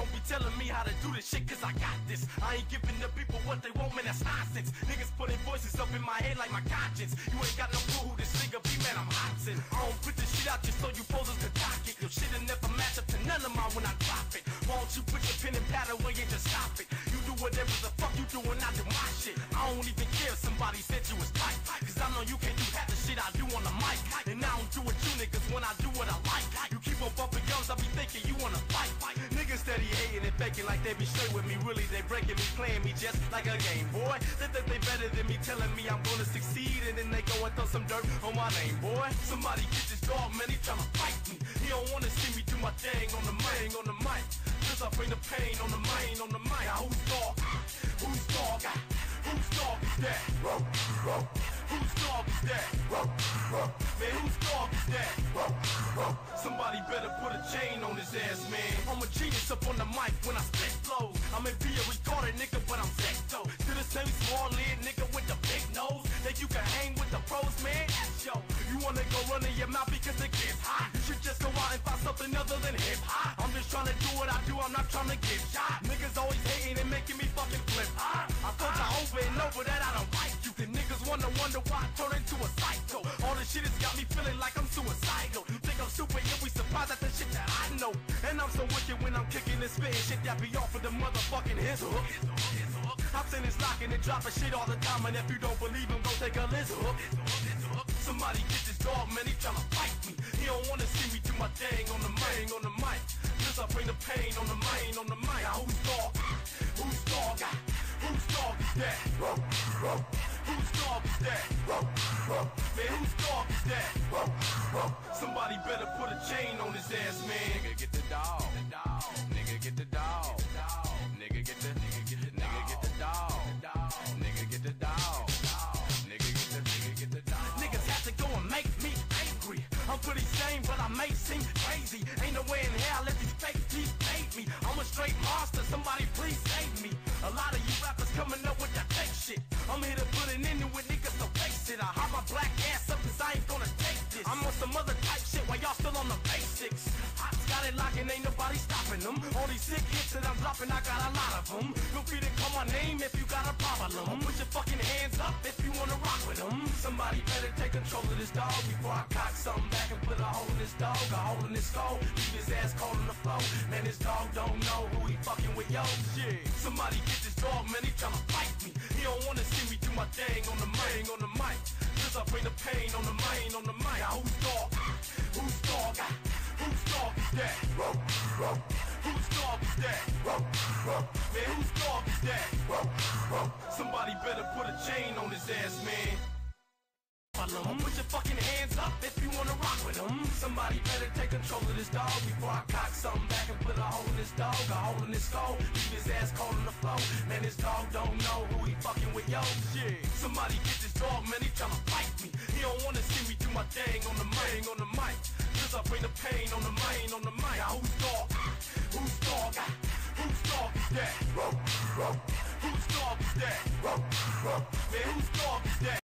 don't be telling me how to do this shit, cause I got this. I ain't giving the people what they want, man, that's nonsense. Niggas putting voices up in my head like my conscience. You ain't got no clue who this nigga be, man, I'm hotsin'. I don't put this shit out just so you posers could talk it. Your shit'll never match up to none of mine when I drop it. Why don't you put your pen and pad away and just stop it? You do whatever the fuck you do and I do my shit. I don't even care if somebody said you was tight, cause I know you can't do half the shit I do on the mic. And I don't do what you niggas when I do what I like. You keep on bumping gums, I be thinking you wanna fight. Niggas steady hating and faking like they be straight with me. Really they breaking me, playing me just like a game, boy. They think they better than me, telling me I'm gonna succeed, and then they go and throw some dirt on my name, boy. Somebody get this dog, man, he tryna fight me. He don't wanna see me do my thing on the mic, cause I bring the pain on the mic. Now who's dog? Who's dog? Whose dog is that? Whose dog is that? Man, whose dog is that? Somebody better put a chain on his ass, man. I'm a genius up on the mic when I spit flows. I may be a retarded nigga, but I'm sick though. To the same small lid nigga with the big nose that you can hang with the pros, man. Yo, you wanna go running your mouth because it gets hot? You should just go out and find something other than hip hop. I'm just trying to do what I do, I'm not trying to get shot. Niggas always hating and making me fucking flip. I told you over and over that I don't like you. The niggas wonder why I turn into a psycho. All this shit has got me feeling like I'm suicidal. You think I'm super, yeah, we surprised at the shit that I know. And I'm so wicked when I'm kicking and spitting shit that be off of the motherfucking his hook. I'm saying it's locking and dropping shit all the time, and if you don't believe him, go take a listen. Somebody get this dog, man, he tryna fight me. He don't wanna see me do my thing on the mic, cause I bring the pain on the mic. Now whose dog? Whose dog? Whose dog is that? Whose dog is that? Man, whose dog is that? Somebody better put a chain on his ass, man. Nigga get the dog. Nigga get the dog. Nigga get the dog. Nigga get the dog. Nigga get the dog. Niggas have to go and make me angry. I'm pretty sane, but I may seem crazy. Ain't no way in hell let these fake teeth fade me. I'm a straight monster, somebody please save me. A lot of you rappers coming up with that fake shit. I'm here to put an end to it, niggas, so face it. I hop my black ass up cause I ain't gonna take this. I'm on some other type shit while y'all still on the basics. Hot's got it locking, ain't nobody stopping them. All these sick hits that I'm dropping, I got a lot of them. Feel free to call my name if you got a problem. Put your fucking hands up if you wanna rock with them. Somebody better take control of this dog before I cock something back and put a hole in this dog, a hole in his skull. Leave his ass cold on the floor. Man, this dog don't know who he fucking with, yo. Yeah. Somebody get this dog, man, he tryna fight me. He don't wanna see me do my thing on the mic, cause I bring the pain on the mic. Now whose dog? Whose dog? Whose dog is that? Whose dog is that? Man, whose dog is that? Somebody better put a chain on his ass, man. Put your fucking hands up if you wanna rock with him. Somebody better take control of this dog before I cock something back and put a hole in this dog, a hole in his skull. Leave his ass cold on the floor. Man, this dog don't know who he fucking with, yo. Yeah. Somebody get this dog, man, he tryna fight me. He don't wanna see me do my thing on the mic, cause I bring the pain on the mic. Now whose dog? Whose dog? Whose dog is that? Whose dog is that? Man, whose dog is that?